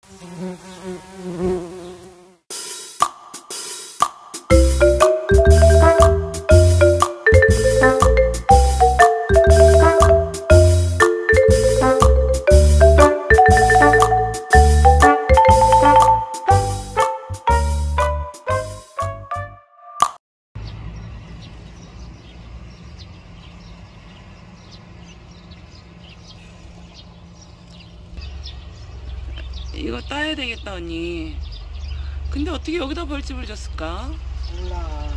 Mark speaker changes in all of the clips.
Speaker 1: 이거 따야 되겠다 언니. 근데 어떻게 여기다 벌집을 줬을까?
Speaker 2: 몰라.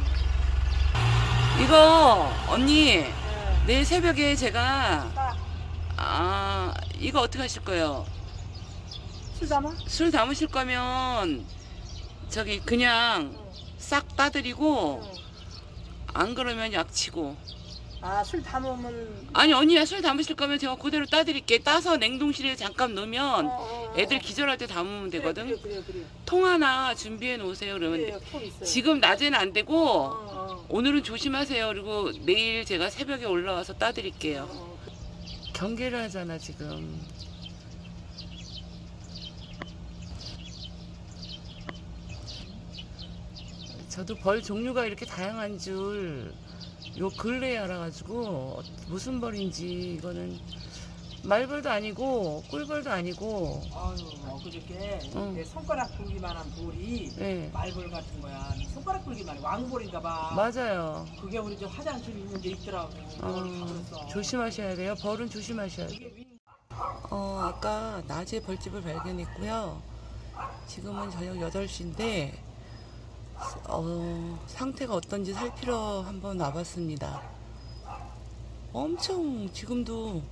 Speaker 1: 이거 언니 내일 새벽에 제가 이거 어떻게 하실 거예요?
Speaker 2: 술 담아?
Speaker 1: 술 담으실 거면 저기 그냥 싹 따드리고 안 그러면 약치고.
Speaker 2: 술 담으면.
Speaker 1: 아니 언니야, 술 담으실 거면 제가 그대로 따드릴게. 따서 냉동실에 잠깐 넣으면 애들 기절할 때 담으면 되거든.
Speaker 2: 그래.
Speaker 1: 통 하나 준비해 놓으세요. 그러면
Speaker 2: 그래, 통 있어요.
Speaker 1: 지금 낮에는 안 되고 오늘은 조심하세요. 그리고 내일 제가 새벽에 올라와서 따드릴게요. 경계를 하잖아 지금. 저도 벌 종류가 이렇게 다양한 줄 요 근래에 알아가지고 무슨 벌인지. 이거는 말벌도 아니고 꿀벌도 아니고.
Speaker 2: 그저께 내 손가락 굵기만한 볼이 말벌 같은 거야. 손가락 굵기만 왕볼인가 봐.
Speaker 1: 맞아요.
Speaker 2: 그게 우리 저 화장실 있는 데 있더라고.
Speaker 1: 조심하셔야 돼요. 벌은 조심하셔야 돼요. 아까 낮에 벌집을 발견했고요. 지금은 저녁 8시인데 상태가 어떤지 살피러 한번 와봤습니다. 엄청 지금도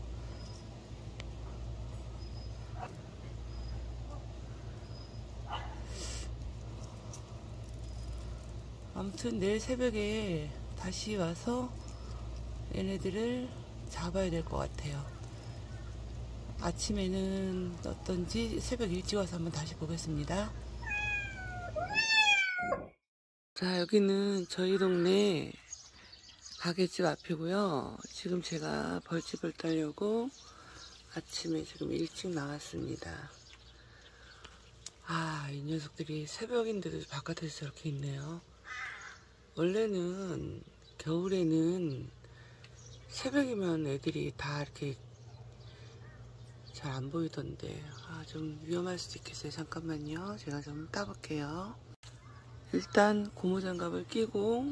Speaker 1: 아무튼 내일 새벽에 다시 와서 얘네들을 잡아야 될 것 같아요. 아침에는 어떤지 새벽 일찍 와서 한번 다시 보겠습니다. 자, 여기는 저희 동네 가게집 앞이고요. 지금 제가 벌집을 따려고 아침에 지금 일찍 나왔습니다. 이 녀석들이 새벽인데도 바깥에서 저렇게 있네요. 원래는 겨울에는 새벽이면 애들이 다 이렇게 잘 안 보이던데 좀 위험할 수도 있겠어요. 잠깐만요. 제가 좀 따볼게요. 일단 고무장갑을 끼고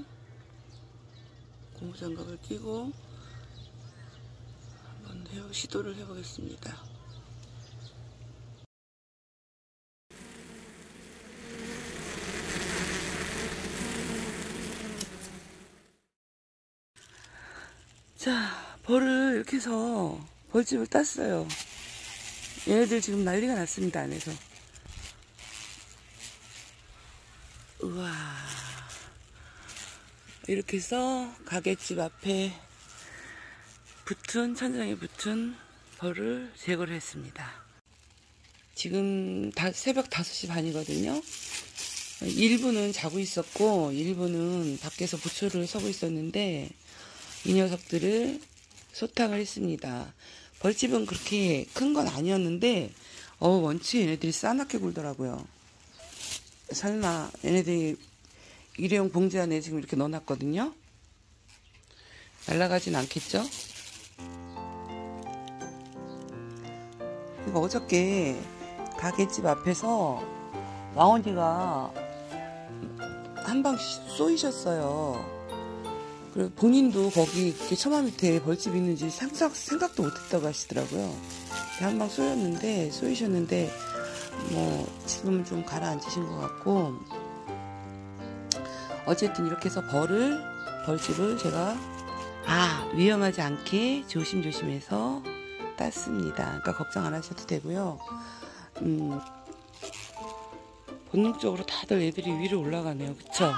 Speaker 1: 한번 시도를 해보겠습니다. 자, 벌을 이렇게 해서 벌집을 땄어요. 얘네들 지금 난리가 났습니다, 안에서. 우와. 이렇게 해서 가게집 앞에 천장에 붙은 벌을 제거를 했습니다. 지금 새벽 5시 반이거든요. 일부는 자고 있었고 일부는 밖에서 보초를 서고 있었는데 이 녀석들을 소탕을 했습니다. 벌집은 그렇게 큰 건 아니었는데 원체 얘네들이 싸납게 굴더라고요. 설마 얘네들이 일회용 봉지 안에 지금 이렇게 넣어놨거든요. 날아가진 않겠죠? 그러니까 어저께 가게집 앞에서 왕언니가 한 방 쏘이셨어요. 그리고 본인도 거기 처마 밑에 벌집 있는지 생각도 못했다고 하시더라고요. 한 방 쏘이셨는데 지금은 좀 가라앉으신 것 같고, 어쨌든 이렇게 해서 벌집을 제가 위험하지 않게 조심해서 땄습니다. 그러니까 걱정 안 하셔도 되고요. 본능적으로 다들 애들이 위로 올라가네요. 그쵸?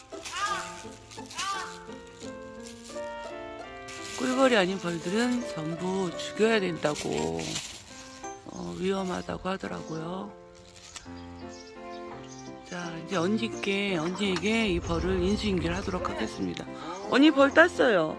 Speaker 1: 꿀벌이 아닌 벌들은 전부 죽여야 된다고 위험하다고 하더라고요. 자, 이제 언니에게 이 벌을 인수인계를 하도록 하겠습니다. 언니 벌 땄어요.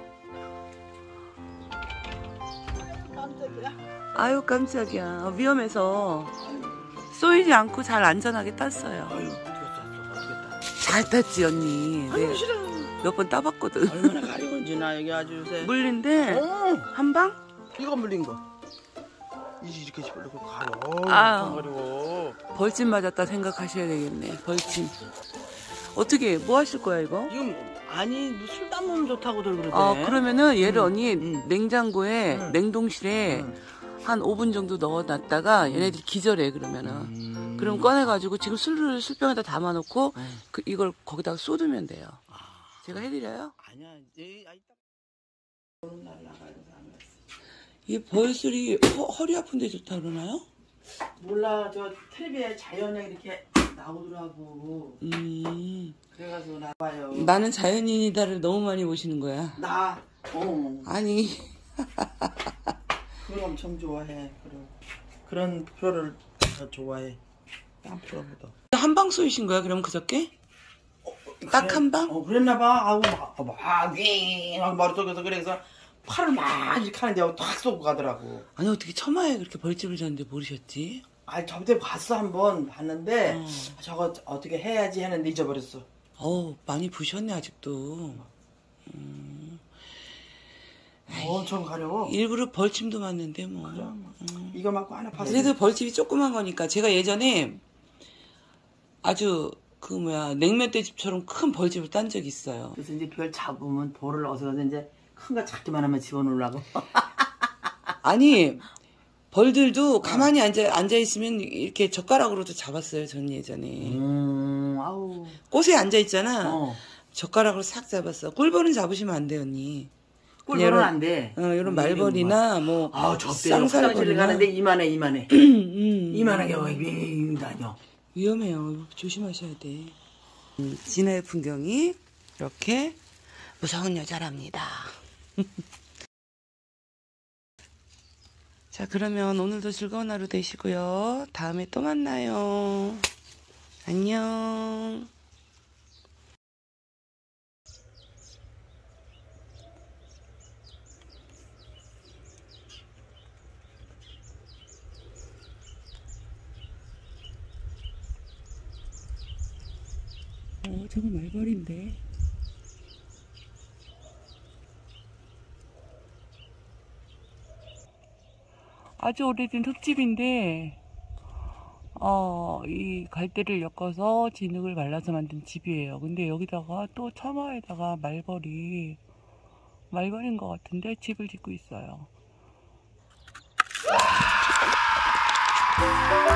Speaker 2: 깜짝이야.
Speaker 1: 아유 깜짝이야. 위험해서 쏘이지 않고 잘 안전하게 땄어요.
Speaker 2: 아유, 어떻게 땄어? 어떻게 땄어?
Speaker 1: 잘 땄지 언니.
Speaker 2: 아유, 싫어.
Speaker 1: 몇 번 따봤거든.
Speaker 2: 얼마나 가려운지 나 여기 아주 요새.
Speaker 1: 물린데 한 방?
Speaker 2: 이거 물린 거. 이렇게 집으려고 가요.
Speaker 1: 아유.
Speaker 2: 엄청 가려워.
Speaker 1: 벌침 맞았다 생각하셔야 되겠네. 벌침. 어떻게 뭐 하실 거야 이거?
Speaker 2: 지금 아니 뭐 술 담으면 좋다고들 그러대.
Speaker 1: 그러면은 얘를 언니 냉장고에 냉동실에 한 5분 정도 넣어놨다가 얘네들이 기절해 그러면은 그럼 꺼내가지고 지금 술병에다 담아놓고 이걸 거기다가 쏟으면 돼요. 제가 해드려요?
Speaker 2: 아니야.
Speaker 1: 이 벌술이 허리 아픈데 좋다 그러나요?
Speaker 2: 몰라. 저 텔레비에 자연에 이렇게 나오더라고. 그래가지고 나와요.
Speaker 1: 나는 자연인이다를 너무 많이 보시는 거야.
Speaker 2: 나.
Speaker 1: 아니.
Speaker 2: 그걸 엄청 좋아해. 그런 프로를 더 좋아해. 딴 프로보다.
Speaker 1: 한 방 쏘이신 거야 그럼 그저께? 딱 한 방?
Speaker 2: 그랬나봐. 아우 막 머리 속에서 그래서 팔을 막 이렇게 하는데 탁 쏘고 가더라고.
Speaker 1: 아니 어떻게 처마에 그렇게 벌집을 졌는데 모르셨지?
Speaker 2: 아니 저때 봤어 한번 봤는데 저거 어떻게 해야지 했는데 잊어버렸어.
Speaker 1: 많이 부셨네 아직도.
Speaker 2: 엄청 가려워.
Speaker 1: 일부러 벌침도 맞는데 뭐.
Speaker 2: 이거 맞고 하나 봤어.
Speaker 1: 그래도 벌집이 조그만 거니까 제가 예전에 아주 냉면대집처럼 큰 벌집을 딴 적이 있어요.
Speaker 2: 그래서 이제 그걸 잡으면 볼을 얻어서 이제 큰 거 작게만 하면 집어넣으려고.
Speaker 1: 아니 벌들도 가만히 앉아 있으면 이렇게 젓가락으로도 잡았어요. 전 예전에.
Speaker 2: 아우.
Speaker 1: 꽃에 앉아 있잖아. 젓가락으로 싹 잡았어. 꿀벌은 잡으시면 안 돼요, 언니.
Speaker 2: 꿀벌은 안 돼.
Speaker 1: 이런 말벌이나 뭐
Speaker 2: 쌍살벌이나 가는데 이만해. 이만하게 왜 다녀.
Speaker 1: 위험해요. 조심하셔야 돼. 진해의 풍경이 이렇게 무서운 여자랍니다. 자, 그러면 오늘도 즐거운 하루 되시고요. 다음에 또 만나요. 안녕. 저거 말벌인데. 아주 오래된 흙집인데, 이 갈대를 엮어서 진흙을 말라서 만든 집이에요. 근데 여기다가 또 처마에다가 말벌인 것 같은데 집을 짓고 있어요.